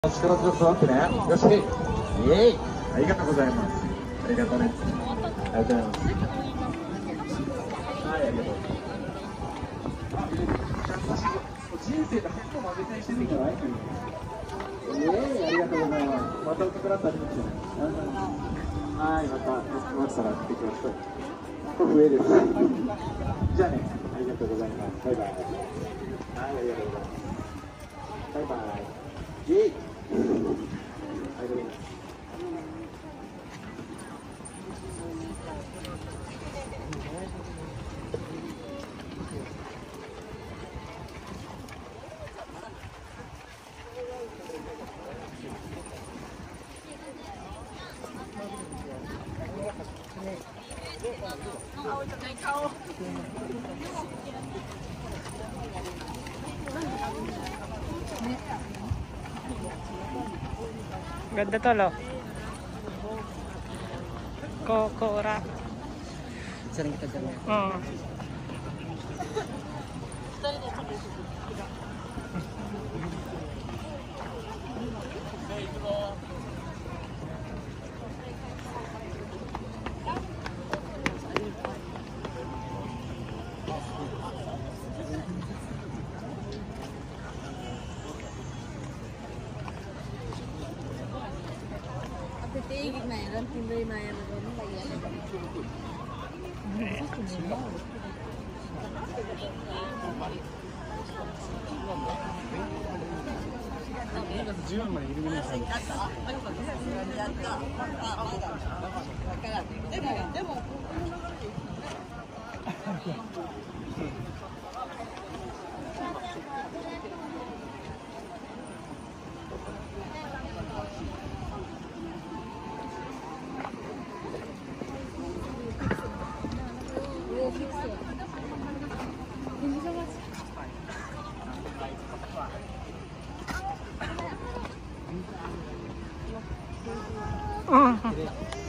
力強く育ってね。よし、イエイ。ありがとうございます。ありがとうね。ありがとうございます。はい、ありがとう。人生で初の負け戦してるんじゃない？イエーイ、ありがとうございます。また受け取らったりますよね。はい、またマスターが来てきました。これ上です。じゃあね、ありがとうございます。バイバイ。はい、ありがとうございます。バイバイ。イエーイ。 Ganda to, lo. Kokora. Sering kita jalan. Titigil na yan, timbay na yan. Mm.